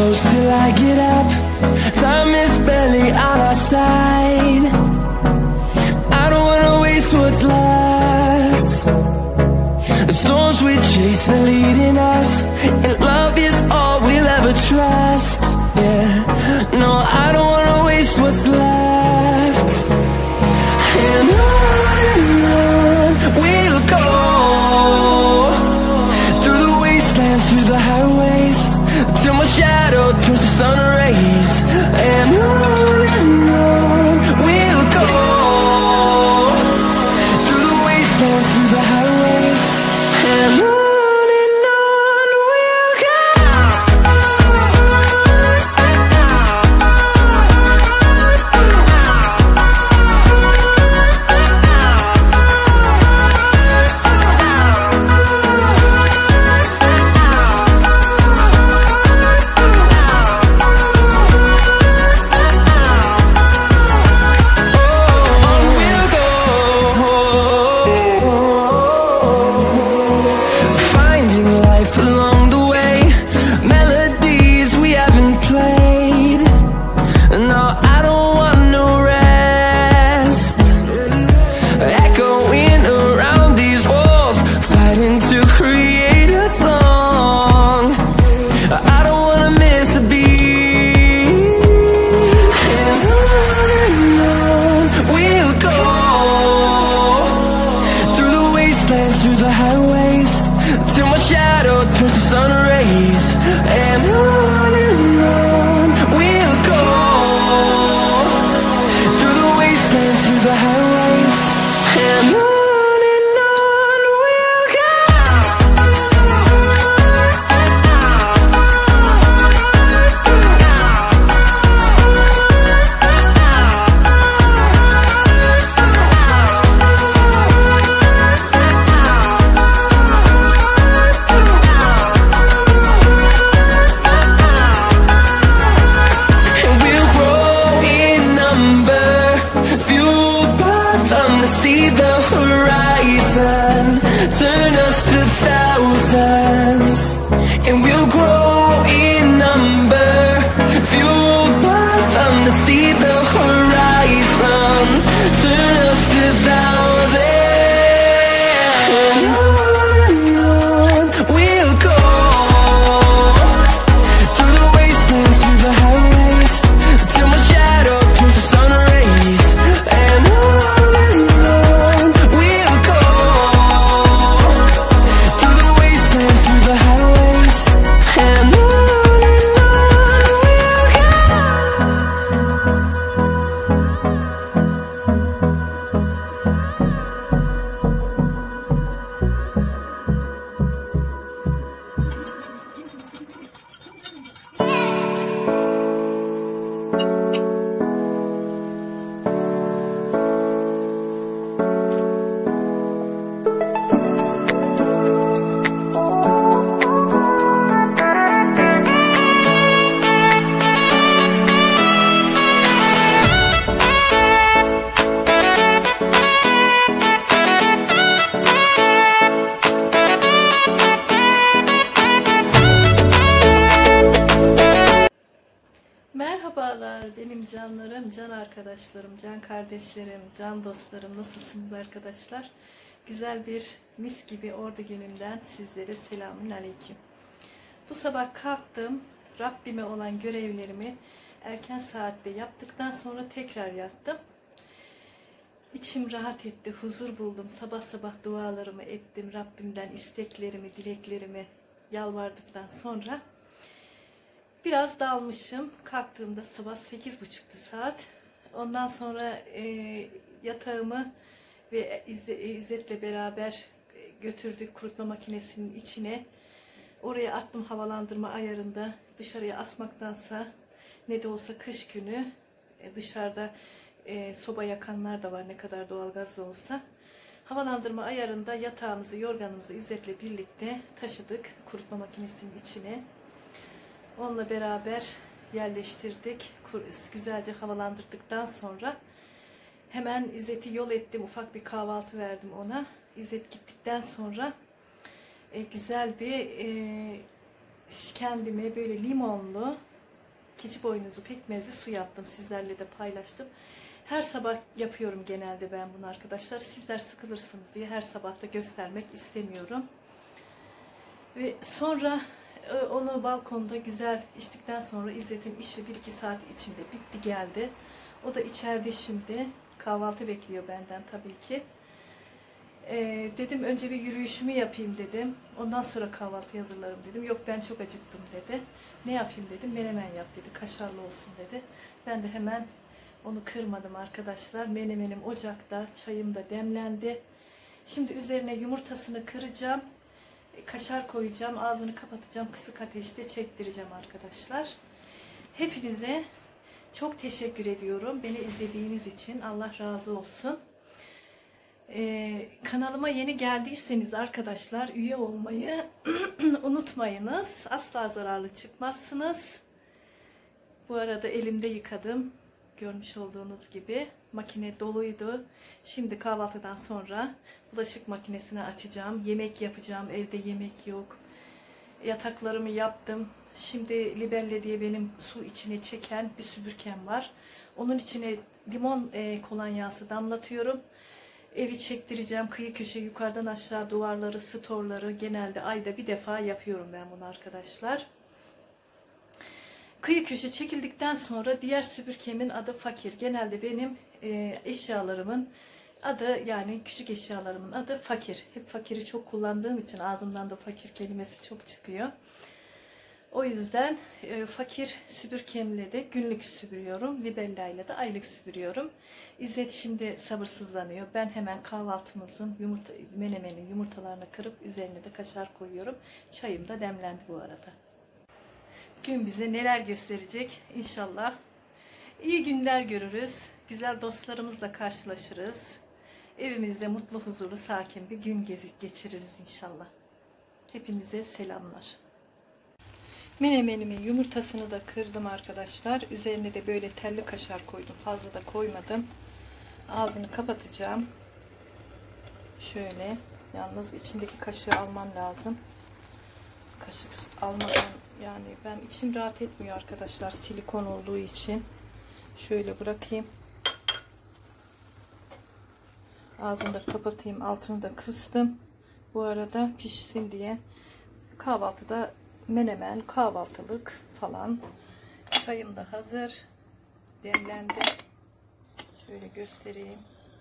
close till I get up. Time is barely on our side. I don't wanna waste what's left. The storms we chase are leading us, and love is all we'll ever trust. Yeah, no, I don't wanna waste what's left. And on we'll go, through the wastelands, through the highways, till my shadow turns to sun rays. And on we'll go, through the wastelands, through the highways, and on we'll go. Through the highways, till my shadow turns to sun rays. And on we'll go, through the wastelands, through the highways, and on we'll go. Turn us to thousands, and we'll grow in number, fueled by them to see the horizon. Turn us to thousands, and on we'll go, through the wastelands, through the highways, till my shadow turns to sun rays. And on we'll go, through the wastelands, through the highways, and on we'll go. Merhabalar benim canlarım, can arkadaşlarım, can kardeşlerim, can dostlarım. Nasılsınız arkadaşlar? Güzel bir mis gibi ordu gününden sizlere selamün aleyküm. Bu sabah kalktım. Rabbime olan görevlerimi erken saatte yaptıktan sonra tekrar yattım. İçim rahat etti, huzur buldum. Sabah sabah dualarımı ettim. Rabbimden isteklerimi, dileklerimi yalvardıktan sonra biraz dalmışım. Kalktığımda sabah 8.30'tu saat. Ondan sonra yatağımı ve İzzet'le beraber götürdük kurutma makinesinin içine. Oraya attım havalandırma ayarında. Dışarıya asmaktansa ne de olsa kış günü dışarıda soba yakanlar da var, ne kadar doğalgaz da olsa. Havalandırma ayarında yatağımızı, yorganımızı İzzet'le birlikte taşıdık kurutma makinesinin içine. Onunla beraber yerleştirdik. Güzelce havalandırdıktan sonra hemen İzzet'i yol ettim. Ufak bir kahvaltı verdim ona. İzzet gittikten sonra güzel bir kendime böyle limonlu keçi boynuzu pekmezli su yaptım. Sizlerle de paylaştım. Her sabah yapıyorum genelde ben bunu arkadaşlar. Sizler sıkılırsınız diye her sabah da göstermek istemiyorum. Ve sonra onu balkonda güzel içtikten sonra İzzet'in işi 1-2 saat içinde bitti geldi. O da içeride şimdi kahvaltı bekliyor benden tabii ki. Dedim önce bir yürüyüşümü yapayım dedim. Ondan sonra kahvaltı hazırlarım dedim. Yok ben çok acıktım dedi. Ne yapayım dedim. Menemen yap dedi. Kaşarlı olsun dedi. Ben de hemen onu kırmadım arkadaşlar. Menemenim ocakta. Çayım da demlendi. Şimdi üzerine yumurtasını kıracağım. Kaşar koyacağım. Ağzını kapatacağım. Kısık ateşte çektireceğim arkadaşlar. Hepinize çok teşekkür ediyorum. Beni izlediğiniz için Allah razı olsun. Kanalıma yeni geldiyseniz arkadaşlar üye olmayı unutmayınız. Asla zararlı çıkmazsınız. Bu arada elimde yıkadım. Görmüş olduğunuz gibi makine doluydu. Şimdi kahvaltıdan sonra bulaşık makinesini açacağım. Yemek yapacağım. Evde yemek yok. Yataklarımı yaptım. Şimdi Libelle diye benim su içine çeken bir süpürgem var. Onun içine limon kolonyası damlatıyorum. Evi çektireceğim. Kıyı köşe yukarıdan aşağı duvarları, storları genelde ayda bir defa yapıyorum ben bunu arkadaşlar. Kıyı köşe çekildikten sonra diğer süpürgemin adı Fakir. Genelde benim eşyalarımın adı, yani küçük eşyalarımın adı Fakir. Hep Fakir'i çok kullandığım için ağzımdan da Fakir kelimesi çok çıkıyor. O yüzden Fakir süpürgemle de günlük süpürüyorum. Libella ile de aylık süpürüyorum. İzzet şimdi sabırsızlanıyor. Ben hemen kahvaltımızın menemenin yumurtalarını kırıp üzerine de kaşar koyuyorum. Çayım da demlendi bu arada. Gün bize neler gösterecek inşallah. İyi günler görürüz. Güzel dostlarımızla karşılaşırız. Evimizde mutlu, huzurlu, sakin bir gün geçiririz inşallah. Hepinize selamlar. Menemenimin yumurtasını da kırdım arkadaşlar. Üzerine de böyle telli kaşar koydum. Fazla da koymadım. Ağzını kapatacağım. Şöyle. Yalnız içindeki kaşığı almam lazım. Kaşık almadan yani ben içim rahat etmiyor arkadaşlar. Silikon olduğu için. Şöyle bırakayım. Ağzını da kapatayım. Altını da kıstım. Bu arada pişsin diye. Kahvaltıda menemen, kahvaltılık falan. Çayım da hazır. Demlendi. Şöyle göstereyim.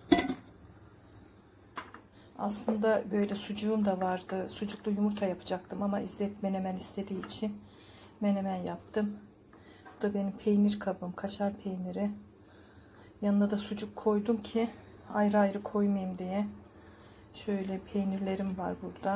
Aslında böyle sucuğum da vardı. Sucuklu yumurta yapacaktım ama İzzet menemen istediği için menemen yaptım. Bu da benim peynir kabım. Kaşar peyniri. Yanına da sucuk koydum ki ayrı ayrı koymayayım diye. Şöyle peynirlerim var burada.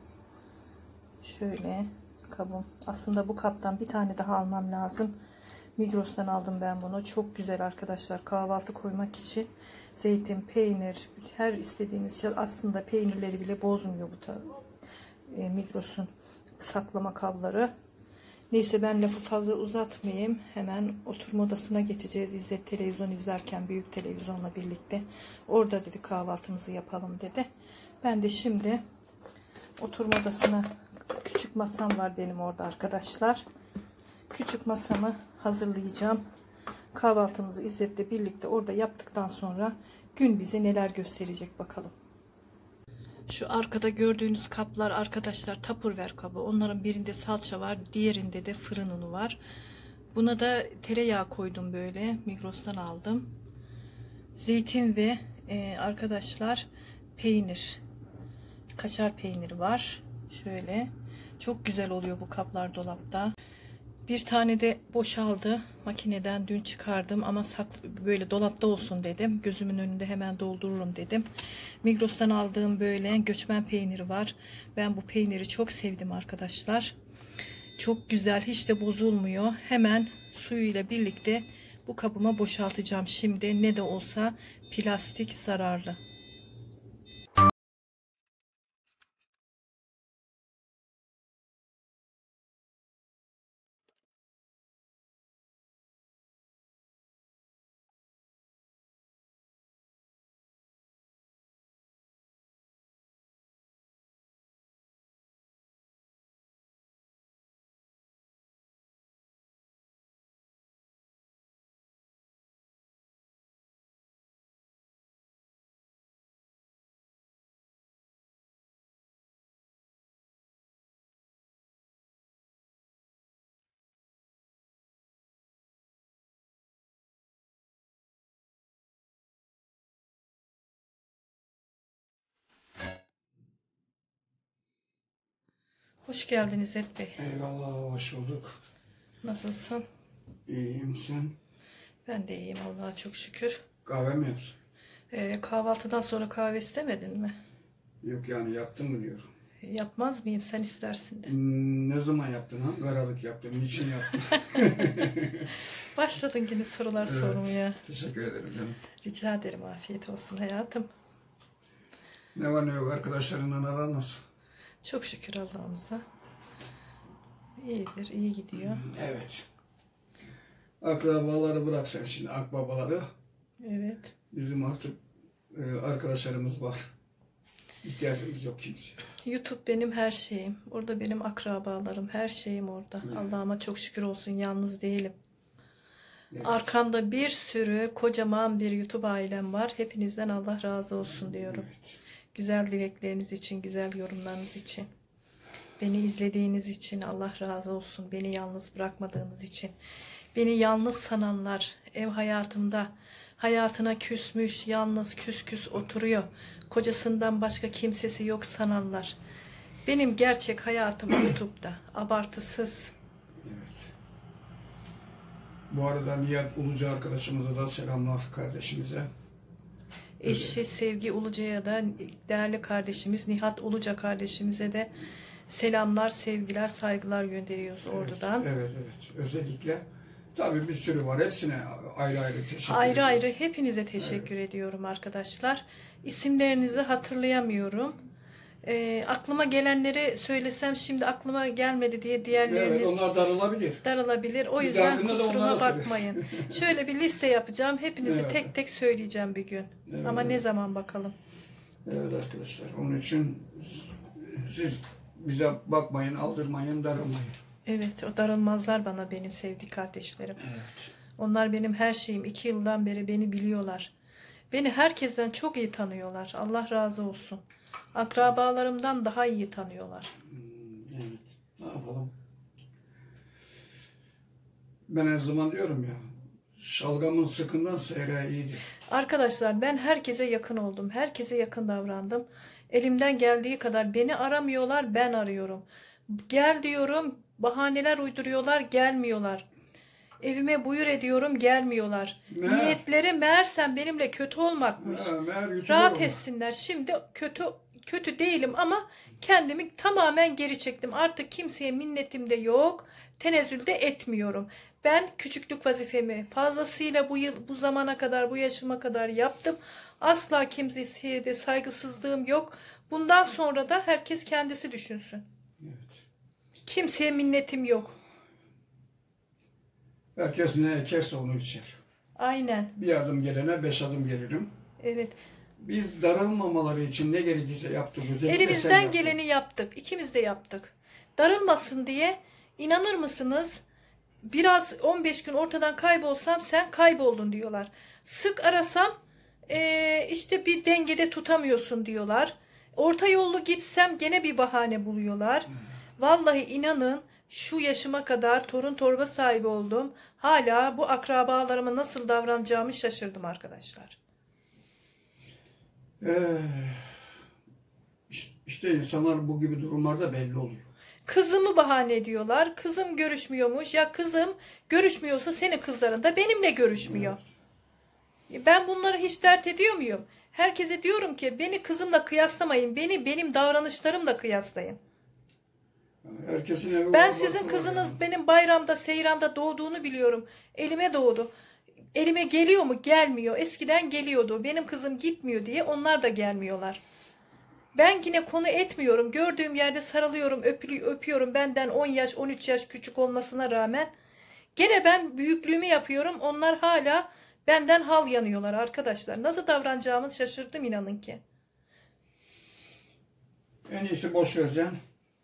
Şöyle kabım. Aslında bu kaptan bir tane daha almam lazım. Migros'tan aldım ben bunu. Çok güzel arkadaşlar. Kahvaltı koymak için zeytin, peynir, her istediğiniz şey. Aslında peynirleri bile bozmuyor bu da. Migros'un saklama kabları. Neyse ben lafı fazla uzatmayayım. Hemen oturma odasına geçeceğiz. İzzet televizyon izlerken büyük televizyonla birlikte. Orada dedi kahvaltımızı yapalım dedi. Ben de şimdi oturma odasına, küçük masam var benim orada arkadaşlar. Küçük masamı hazırlayacağım. Kahvaltımızı İzzet'le birlikte orada yaptıktan sonra gün bize neler gösterecek bakalım. Şu arkada gördüğünüz kaplar arkadaşlar Tupperware kabı. Onların birinde salça var, diğerinde de fırın unu var. Buna da tereyağı koydum böyle. Migros'tan aldım. Zeytin ve arkadaşlar peynir. Kaşar peyniri var. Şöyle. Çok güzel oluyor bu kaplar dolapta. Bir tane de boşaldı. Makineden dün çıkardım ama böyle dolapta olsun dedim. Gözümün önünde hemen doldururum dedim. Migros'tan aldığım böyle göçmen peyniri var. Ben bu peyniri çok sevdim arkadaşlar. Çok güzel, hiç de bozulmuyor. Hemen suyuyla birlikte bu kabıma boşaltacağım şimdi. Ne de olsa plastik zararlı. Hoş geldin İzzet Bey. Eyvallah, hoş bulduk. Nasılsın? İyiyim sen? Ben de iyiyim Allah'a çok şükür. Kahve mi yaptın? Kahvaltıdan sonra kahve istemedin mi? Yok yani yaptın mı diyorum. Yapmaz mıyım? Sen istersin de. Ne zaman yaptın ha? Karalık yaptın. Niçin yaptın? Başladın yine sorular sormaya. Teşekkür ederim canım. Rica ederim. Afiyet olsun hayatım. Ne var ne yok arkadaşlarınla aran nasıl? Çok şükür Allah'ımıza. İyidir, iyi gidiyor. Evet. Akrabaları bırak sen şimdi, akbabaları. Evet. Bizim artık arkadaşlarımız var. İhtiyacımız yok kimseye. YouTube benim her şeyim. Orada benim akrabalarım, her şeyim orada. Evet. Allah'ıma çok şükür olsun, yalnız değilim. Evet. Arkamda bir sürü kocaman bir YouTube ailem var. Hepinizden Allah razı olsun diyorum. Evet. Güzel dilekleriniz için, güzel yorumlarınız için. Beni izlediğiniz için Allah razı olsun. Beni yalnız bırakmadığınız için. Beni yalnız sananlar, ev hayatımda hayatına küsmüş, yalnız küs küs oturuyor. Kocasından başka kimsesi yok sananlar. Benim gerçek hayatım YouTube'da. Abartısız. Evet. Bu arada Nihat Ulucu arkadaşımıza da selamlar, kardeşimize. Eşi Sevgi Uluca'ya da, değerli kardeşimiz Nihat Uluca kardeşimize de selamlar, sevgiler, saygılar gönderiyoruz ordudan. Evet. Özellikle tabii bir sürü var. Hepsine ayrı ayrı teşekkür Ayrı ediyorum. ayrı hepinize teşekkür ediyorum arkadaşlar. İsimlerinizi hatırlayamıyorum. Aklıma gelenleri söylesem şimdi aklıma gelmedi diye diğerleriniz Evet, onlar darılabilir. daralabilir. O Bir yüzden dahakine de kusuruma onlara söyle. bakmayın. Şöyle bir liste yapacağım. Hepinizi Evet. tek tek söyleyeceğim bir gün. Evet, Ama ne evet. zaman bakalım. Evet arkadaşlar. Onun için siz bize bakmayın, aldırmayın, darılmayın. Evet, o darılmazlar bana benim sevgili kardeşlerim. Evet. Onlar benim her şeyim. 2 yıldan beri beni biliyorlar. Beni herkesten çok iyi tanıyorlar. Allah razı olsun. Akrabalarımdan daha iyi tanıyorlar. Evet. Ne yapalım? Ben her zaman diyorum ya, şalgamın sıkından seyre iyidir. Arkadaşlar ben herkese yakın oldum. Herkese yakın davrandım. Elimden geldiği kadar beni aramıyorlar, ben arıyorum. Gel diyorum, bahaneler uyduruyorlar, gelmiyorlar. Evime buyur ediyorum, gelmiyorlar. Meğer- Niyetleri meğersem benimle kötü olmakmış. Meğer YouTuber Rahat olmuş. etsinler. Şimdi kötü değilim ama kendimi tamamen geri çektim. Artık kimseye minnetim de yok. Tenezzül de etmiyorum. Ben küçüklük vazifemi fazlasıyla bu zamana kadar, bu yaşıma kadar yaptım. Asla kimseye de saygısızlığım yok. Bundan sonra da herkes kendisi düşünsün. Evet. Kimseye minnetim yok. Herkes ne ekerse onu içer. Aynen. Bir adım gelene 5 adım gelirim. Evet. Biz darılmamaları için ne gerekirse yaptık. Özellikle sen Elimizden yaptın. geleni yaptık. İkimiz de yaptık. Darılmasın diye, inanır mısınız? Biraz 15 gün ortadan kaybolsam sen kayboldun diyorlar. Sık arasam işte bir dengede tutamıyorsun diyorlar. Orta yollu gitsem gene bir bahane buluyorlar. Vallahi inanın şu yaşıma kadar torun torba sahibi oldum. Hala bu akrabalarıma nasıl davranacağımı şaşırdım arkadaşlar. İşte insanlar bu gibi durumlarda belli oluyor. Kızımı bahane ediyorlar. Kızım görüşmüyormuş. Ya kızım görüşmüyorsa senin kızların da benimle görüşmüyor. Ben bunları hiç dert ediyor muyum? Herkese diyorum ki beni kızımla kıyaslamayın. Beni benim davranışlarımla kıyaslayın. Herkesin evi Ben var, sizin barkı var kızınız yani. benim bayramda, seyranda doğduğunu biliyorum. Elime doğdu. Elime geliyor mu? Gelmiyor. Eskiden geliyordu. Benim kızım gitmiyor diye onlar da gelmiyorlar. Ben yine konu etmiyorum. Gördüğüm yerde sarılıyorum, öpüyorum. Benden 10 yaş, 13 yaş küçük olmasına rağmen. Gene ben büyüklüğümü yapıyorum. Onlar hala benden hal yanıyorlar arkadaşlar. Nasıl davranacağımı şaşırdım inanın ki. En iyisi boş vereceksin.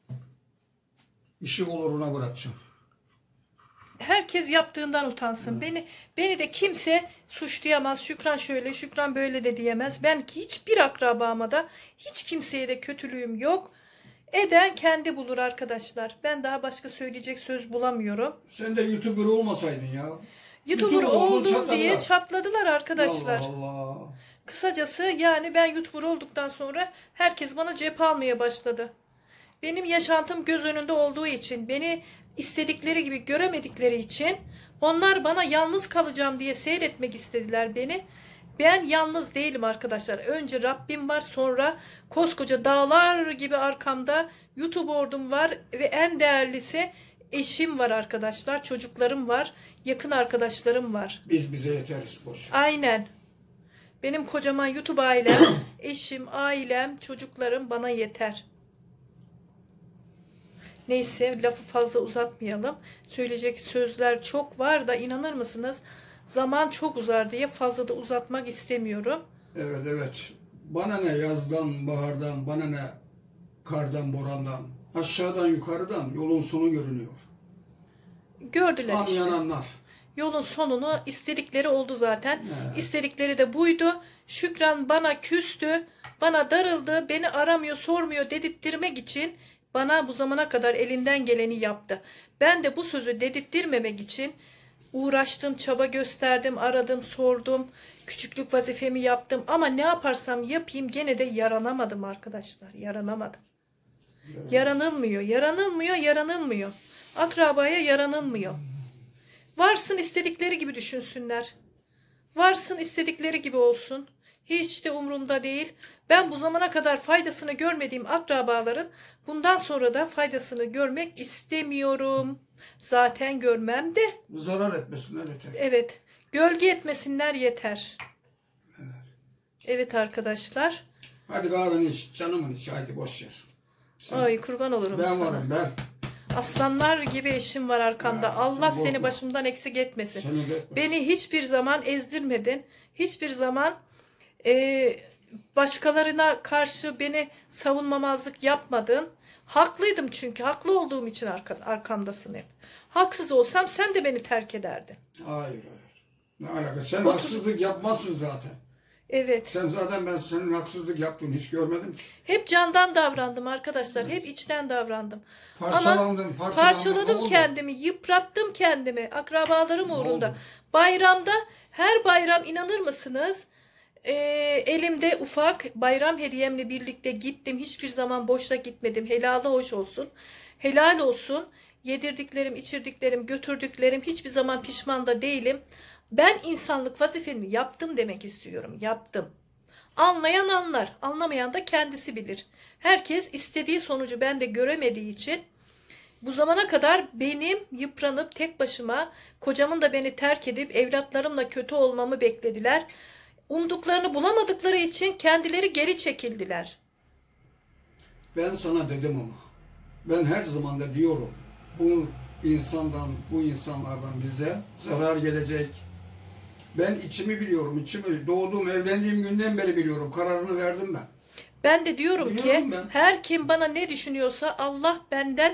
İşi oluruna bırakacaksın. Herkes yaptığından utansın. Beni de kimse suçlayamaz. Şükran şöyle, Şükran böyle de diyemez. Ben hiçbir akrabama da hiç kimseye de kötülüğüm yok. Eden kendi bulur arkadaşlar. Ben daha başka söyleyecek söz bulamıyorum. Sen de YouTuber olmasaydın ya. YouTuber oldun, oldum çatladılar. diye çatladılar arkadaşlar. Allah Allah. Kısacası yani ben YouTuber olduktan sonra herkes bana cep almaya başladı. benim yaşantım göz önünde olduğu için, beni istedikleri gibi göremedikleri için onlar bana yalnız kalacağım diye seyretmek istediler beni. Ben yalnız değilim arkadaşlar. Önce Rabbim var, sonra koskoca dağlar gibi arkamda YouTube ordum var ve en değerlisi eşim var arkadaşlar. Çocuklarım var, yakın arkadaşlarım var. Biz bize yeteriz, boş. Aynen. Benim kocaman YouTube ailem, eşim, ailem, çocuklarım bana yeter. Neyse, lafı fazla uzatmayalım. Söyleyecek sözler çok var da inanır mısınız? Zaman çok uzar diye fazla da uzatmak istemiyorum. Evet, evet. Bana ne yazdan, bahardan, bana ne kardan, borandan. Aşağıdan, yukarıdan yolun sonu görünüyor. Gördüler işte. Anlayan anlar. Yolun sonunu istedikleri oldu zaten. Evet. İstedikleri de buydu. Şükran bana küstü, bana darıldı, beni aramıyor, sormuyor dedirttirmek için bana bu zamana kadar elinden geleni yaptı. Ben de bu sözü dedirttirmemek için uğraştım, çaba gösterdim, aradım, sordum. Küçüklük vazifemi yaptım ama ne yaparsam yapayım gene de yaranamadım arkadaşlar. Yaranamadım. Yaranılmıyor, yaranılmıyor, yaranılmıyor. Akrabaya yaranılmıyor. Varsın istedikleri gibi düşünsünler. Varsın istedikleri gibi olsun. Hiç de umurumda değil. Ben bu zamana kadar faydasını görmediğim akrabaların bundan sonra da faydasını görmek istemiyorum. Zaten görmem de. Zarar etmesinler yeter. Evet. Gölge etmesinler yeter. Evet arkadaşlar. Hadi kahveni iç, canımın iç, haydi boş ver. Ay kurban olurum Ben sana. varım, ben. Aslanlar gibi eşim var arkamda. Ya, Allah sen seni korkma. başımdan eksik etmesin. Seni de etmesin. Beni hiçbir zaman ezdirmedin. Hiçbir zaman başkalarına karşı beni savunmamazlık yapmadın. Haklıydım çünkü. Haklı olduğum için arkamdasın hep. Haksız olsam sen de beni terk ederdin. Hayır, hayır. Ne alaka? Sen haksızlık yapmazsın zaten. Evet. Sen zaten ben senin haksızlık yaptığını hiç görmedim ki. Hep candan davrandım arkadaşlar. Hep içten davrandım. Parçalandın, Ama ne parçaladım oldu? kendimi. Yıprattım kendimi. Akrabalarım Ne uğrunda. oldu? Bayramda, her bayram inanır mısınız? Elimde ufak bayram hediyemle birlikte gittim. Hiçbir zaman boşta gitmedim. Helalı hoş olsun. Helal olsun. Yedirdiklerim, içirdiklerim, götürdüklerim, hiçbir zaman pişman da değilim. Ben insanlık vazifemi yaptım demek istiyorum. Yaptım. Anlayan anlar. Anlamayan da kendisi bilir. Herkes istediği sonucu bende göremediği için bu zamana kadar benim yıpranıp tek başıma, kocamın da beni terk edip evlatlarımla kötü olmamı beklediler. Umduklarını bulamadıkları için kendileri geri çekildiler. Ben sana dedim ama. Ben her zaman da diyorum. Bu insandan, bu insanlardan bize zarar gelecek. Ben içimi biliyorum, içimi. Doğduğum, evlendiğim günden beri biliyorum. Kararını verdim ben. Ben de diyorum Biliyorum ki ben. her kim bana ne düşünüyorsa Allah benden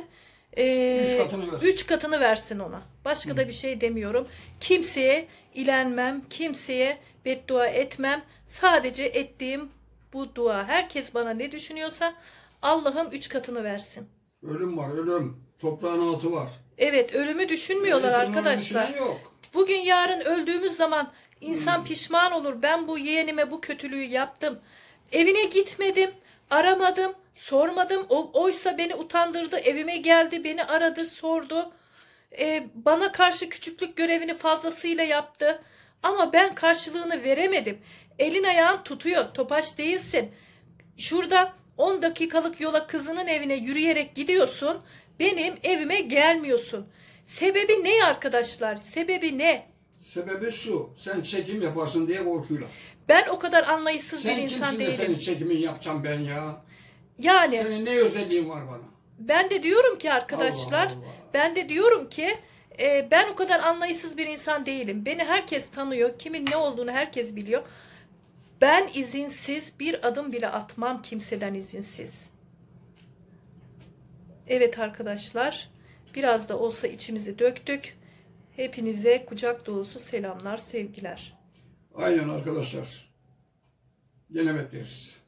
3 katını versin ona. Başka da bir şey demiyorum. Kimseye ilenmem, kimseye beddua etmem. Sadece ettiğim bu dua. Herkes bana ne düşünüyorsa Allah'ım 3 katını versin. Ölüm var, ölüm. Toprağın altı var. Evet, ölümü düşünmüyorlar Ölümün arkadaşlar. düşünen yok. Bugün yarın öldüğümüz zaman insan pişman olur. Ben bu yeğenime bu kötülüğü yaptım. Evine gitmedim, aramadım, sormadım. Oysa beni utandırdı. Evime geldi, beni aradı, sordu. Bana karşı küçüklük görevini fazlasıyla yaptı. Ama ben karşılığını veremedim. Elin ayağın tutuyor. Topaç değilsin. Şurada 10 dakikalık yola kızının evine yürüyerek gidiyorsun. Benim evime gelmiyorsun. Sebebi ne arkadaşlar? Sebebi ne? Sebebi şu. Sen çekim yaparsın diye korkuyorlar. Ben o kadar anlayışsız Sen bir insan kimsin de değilim. senin çekimin yapacağım ben ya? Yani Senin ne özelliğin var bana? ben de diyorum ki arkadaşlar, Allah Allah. ben de diyorum ki ben o kadar anlayışsız bir insan değilim. Beni herkes tanıyor. Kimin ne olduğunu herkes biliyor. Ben izinsiz bir adım bile atmam, kimseden izinsiz. Evet arkadaşlar, biraz da olsa içimizi döktük. Hepinize kucak dolusu selamlar, sevgiler. Aynen arkadaşlar. Gene bekleriz.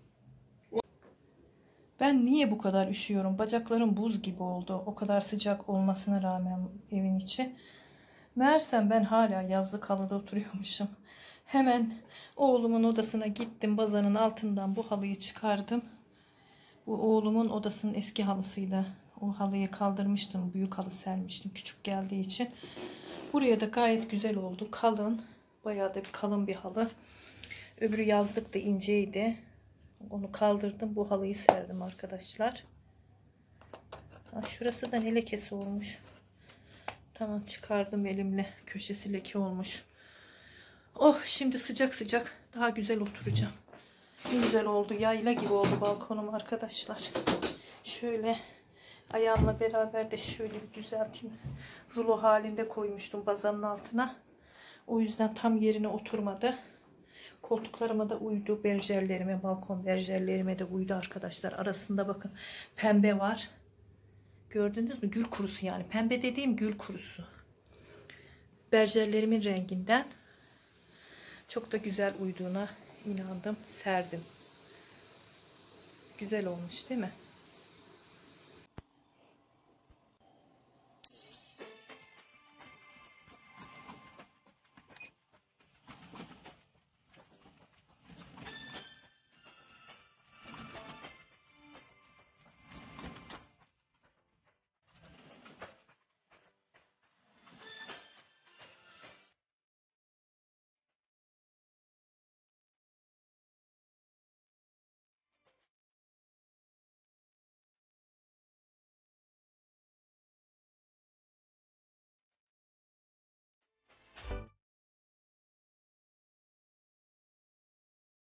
Ben niye bu kadar üşüyorum? Bacaklarım buz gibi oldu. O kadar sıcak olmasına rağmen evin içi. Meğersem ben hala yazlık halıda oturuyormuşum. Hemen oğlumun odasına gittim. Bazanın altından bu halıyı çıkardım. Bu oğlumun odasının eski halısıydı. O halıyı kaldırmıştım. Büyük halı sermiştim küçük geldiği için. Buraya da gayet güzel oldu. Kalın. Bayağı da kalın bir halı. Öbürü yazlık da inceydi. Onu kaldırdım. Bu halıyı serdim arkadaşlar. Şurası da ne lekesi olmuş. Tamam, çıkardım elimle. Köşesi leke olmuş. Oh, şimdi sıcak sıcak daha güzel oturacağım. Ne güzel oldu. Yayla gibi oldu balkonum arkadaşlar. Şöyle ayağımla beraber de şöyle bir düzelteyim. Rulo halinde koymuştum bazanın altına. O yüzden tam yerine oturmadı. Koltuklarıma da uydu. Berjerlerime, balkon berjerlerime de uydu arkadaşlar. Arasında bakın pembe var. Gördünüz mü? Gül kurusu yani. Pembe dediğim gül kurusu. Berjerlerimin renginden. Çok da güzel uyduğuna inandım. Serdim. Güzel olmuş değil mi?